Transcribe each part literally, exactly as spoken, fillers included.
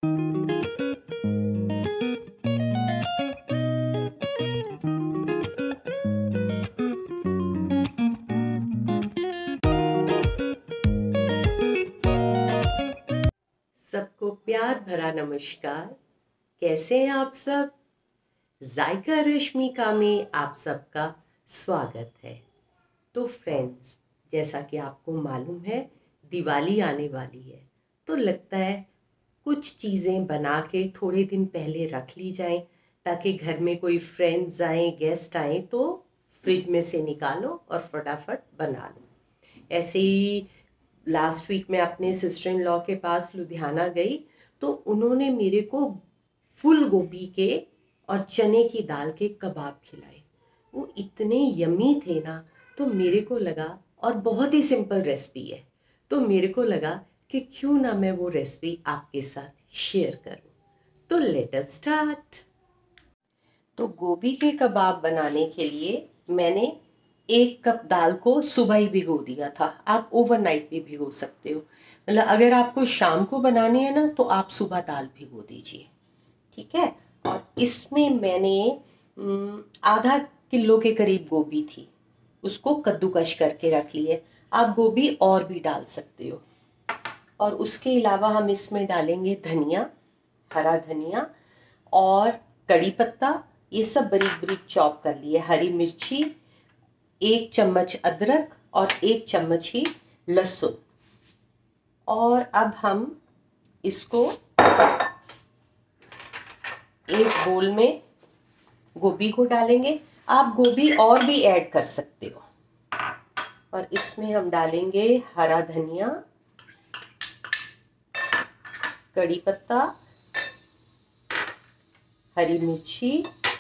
सबको प्यार भरा नमस्कार। कैसे हैं आप सब? जायका रश्मिका में आप सबका स्वागत है। तो फ्रेंड्स, जैसा कि आपको मालूम है दिवाली आने वाली है, तो लगता है कुछ चीज़ें बना के थोड़े दिन पहले रख ली जाएं, ताकि घर में कोई फ्रेंड्स आए, गेस्ट आए तो फ्रिज में से निकालो और फटाफट बना लो। ऐसे ही लास्ट वीक मैं अपने सिस्टर इन लॉ के पास लुधियाना गई, तो उन्होंने मेरे को फूल गोभी के और चने की दाल के कबाब खिलाए। वो इतने यमी थे ना, तो मेरे को लगा, और बहुत ही सिंपल रेसिपी है, तो मेरे को लगा कि क्यों ना मैं वो रेसिपी आपके साथ शेयर करूं। तो लेट अस स्टार्ट। तो गोभी के कबाब बनाने के लिए मैंने एक कप दाल को सुबह ही भिगो दिया था। आप ओवरनाइट भी भिगो सकते हो, मतलब अगर आपको शाम को बनाने हैं ना तो आप सुबह दाल भिगो दीजिए, ठीक है। और इसमें मैंने आधा किलो के करीब गोभी थी, उसको कद्दूकश करके रख लिए। आप गोभी और भी डाल सकते हो। और उसके अलावा हम इसमें डालेंगे धनिया, हरा धनिया और कड़ी पत्ता, ये सब बारीक बारीक चॉप कर लिए। हरी मिर्ची, एक चम्मच अदरक और एक चम्मच ही लहसुन। और अब हम इसको एक बोल में गोभी को डालेंगे। आप गोभी और भी ऐड कर सकते हो। और इसमें हम डालेंगे हरा धनिया, कड़ी पत्ता, हरी मिर्ची,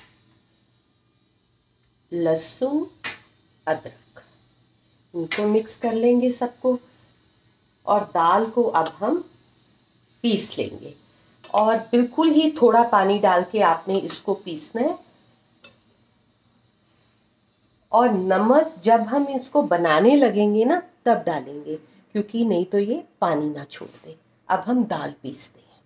लहसुन, अदरक, इनको मिक्स कर लेंगे सबको। और दाल को अब हम पीस लेंगे, और बिल्कुल ही थोड़ा पानी डाल के आपने इसको पीसना है। और नमक जब हम इसको बनाने लगेंगे ना तब डालेंगे, क्योंकि नहीं तो ये पानी ना छोड़ दे। अब हम दाल पीसते हैं।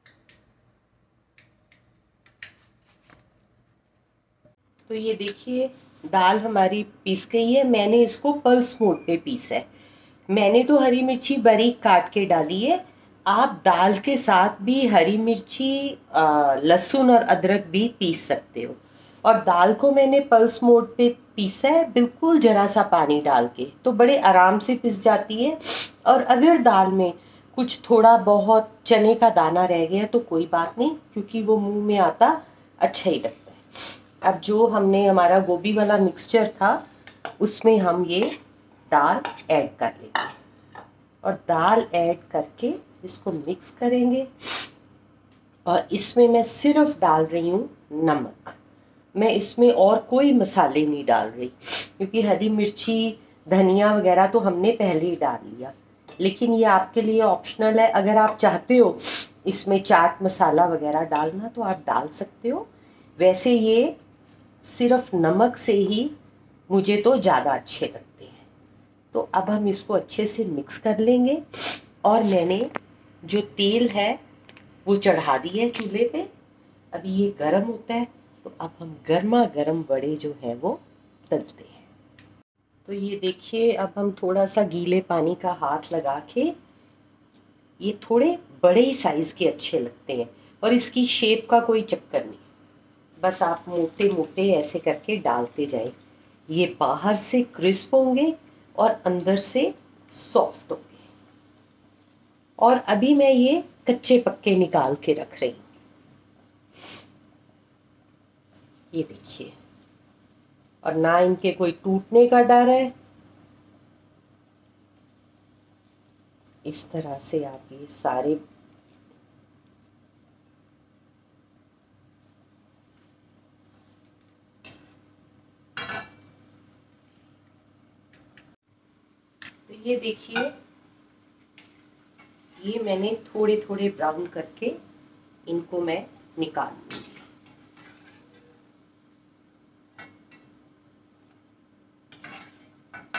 तो ये देखिए दाल हमारी पीस गई है। मैंने इसको पल्स मोड पे पीसा है। मैंने तो हरी मिर्ची बारीक काट के डाली है। आप दाल के साथ भी हरी मिर्ची, लहसुन और अदरक भी पीस सकते हो। और दाल को मैंने पल्स मोड पे पीसा है, बिल्कुल जरा सा पानी डाल के, तो बड़े आराम से पिस जाती है। और अगर दाल में कुछ थोड़ा बहुत चने का दाना रह गया तो कोई बात नहीं, क्योंकि वो मुंह में आता अच्छा ही लगता है। अब जो हमने हमारा गोभी वाला मिक्सचर था उसमें हम ये दाल ऐड कर लेंगे, और दाल ऐड करके इसको मिक्स करेंगे। और इसमें मैं सिर्फ डाल रही हूँ नमक। मैं इसमें और कोई मसाले नहीं डाल रही, क्योंकि हरी मिर्ची, धनिया वगैरह तो हमने पहले ही डाल लिया। लेकिन ये आपके लिए ऑप्शनल है। अगर आप चाहते हो इसमें चाट मसाला वगैरह डालना तो आप डाल सकते हो। वैसे ये सिर्फ नमक से ही मुझे तो ज़्यादा अच्छे लगते हैं। तो अब हम इसको अच्छे से मिक्स कर लेंगे। और मैंने जो तेल है वो चढ़ा दी है चूल्हे पे। अभी ये गर्म होता है, तो अब हम गर्मा गर्म वड़े जो है वो तलते हैं। तो ये देखिए, अब हम थोड़ा सा गीले पानी का हाथ लगा के, ये थोड़े बड़े ही साइज़ के अच्छे लगते हैं। और इसकी शेप का कोई चक्कर नहीं, बस आप मोटे मोटे ऐसे करके डालते जाएं। ये बाहर से क्रिस्प होंगे और अंदर से सॉफ्ट होंगे। और अभी मैं ये कच्चे पक्के निकाल के रख रही हूँ। ये देखिए, और ना इनके कोई टूटने का डर है। इस तरह से आप ये सारे तो ये देखिए, ये मैंने थोड़े थोड़े ब्राउन करके इनको मैं निकाल लूँगी।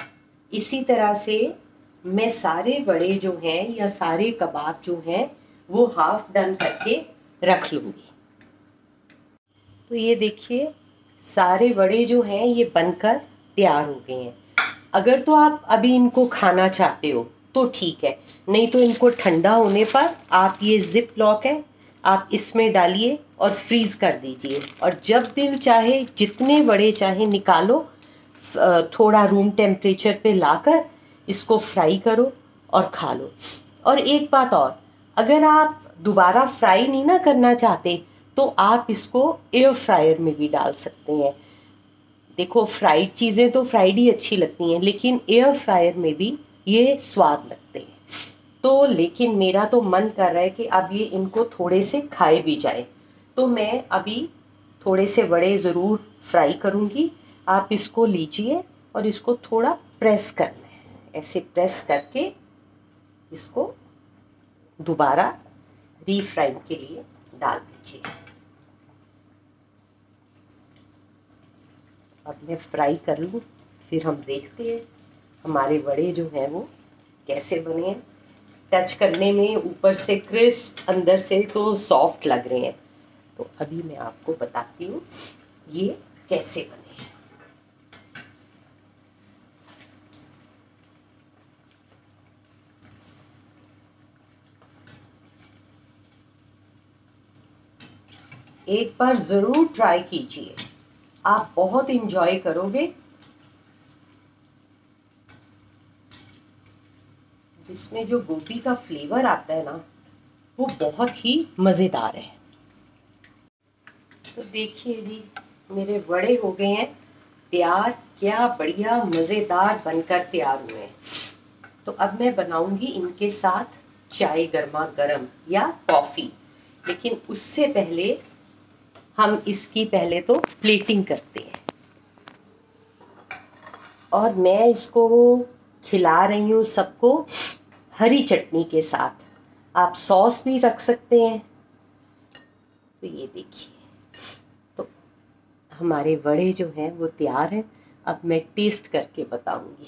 इसी तरह से मैं सारे वड़े जो हैं या सारे कबाब जो हैं वो हाफ डन करके रख लूँगी। तो ये देखिए सारे वड़े जो हैं ये बनकर तैयार हो गए हैं। अगर तो आप अभी इनको खाना चाहते हो तो ठीक है, नहीं तो इनको ठंडा होने पर आप ये जिप लॉक है आप इसमें डालिए और फ्रीज़ कर दीजिए, और जब दिल चाहे जितने वड़े चाहे निकालो, थोड़ा रूम टेम्परेचर पे लाकर इसको फ्राई करो और खा लो। और एक बात और, अगर आप दोबारा फ्राई नहीं ना करना चाहते तो आप इसको एयर फ्रायर में भी डाल सकते हैं। देखो फ्राइड चीज़ें तो फ्राइड ही अच्छी लगती हैं, लेकिन एयर फ्रायर में भी ये स्वाद लगते हैं। तो लेकिन मेरा तो मन कर रहा है कि अब ये इनको थोड़े से खाए भी जाए, तो मैं अभी थोड़े से वड़े ज़रूर फ्राई करूँगी। आप इसको लीजिए और इसको थोड़ा प्रेस करना है, ऐसे प्रेस करके इसको दोबारा रीफ्राइंग के लिए डाल दीजिए। अब मैं फ्राई कर लूँ, फिर हम देखते हैं हमारे वड़े जो हैं वो कैसे बने हैं। टच करने में ऊपर से क्रिस्प, अंदर से तो सॉफ्ट लग रहे हैं। तो अभी मैं आपको बताती हूँ ये कैसे बने हैं। एक बार ज़रूर ट्राई कीजिए, आप बहुत इंजॉय करोगे। इसमें जो गोभी का फ्लेवर आता है ना वो बहुत ही मज़ेदार है। तो देखिए जी मेरे वड़े हो गए हैं तैयार, क्या बढ़िया मज़ेदार बनकर तैयार हुए हैं। तो अब मैं बनाऊंगी इनके साथ चाय गर्मा गर्म या कॉफ़ी, लेकिन उससे पहले हम इसकी पहले तो प्लेटिंग करते हैं। और मैं इसको खिला रही हूँ सबको हरी चटनी के साथ, आप सॉस भी रख सकते हैं। तो ये देखिए तो हमारे वड़े जो हैं वो तैयार हैं। अब मैं टेस्ट करके बताऊंगी।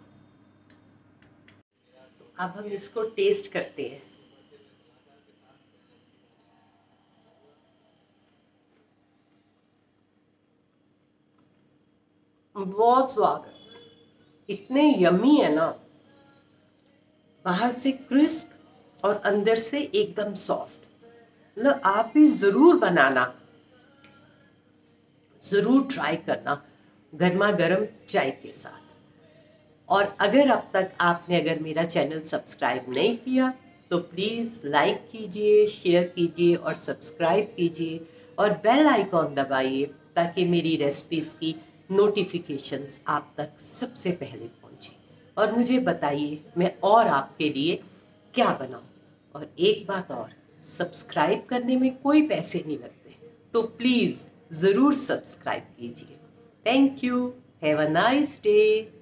तो अब हम इसको टेस्ट करते हैं। बहुत स्वाद है, इतने यम्मी है ना, बाहर से क्रिस्प और अंदर से एकदम सॉफ्ट। मतलब आप भी ज़रूर बनाना, ज़रूर ट्राई करना गर्मा गर्म चाय के साथ। और अगर अब तक आपने अगर मेरा चैनल सब्सक्राइब नहीं किया तो प्लीज़ लाइक कीजिए, शेयर कीजिए और सब्सक्राइब कीजिए और बेल आइकॉन दबाइए ताकि मेरी रेसिपीज़ की नोटिफिकेशंस आप तक सबसे पहले पहुंचे। और मुझे बताइए मैं और आपके लिए क्या बनाऊं। और एक बात और, सब्सक्राइब करने में कोई पैसे नहीं लगते, तो प्लीज़ ज़रूर सब्सक्राइब कीजिए। Thank you, have a nice day.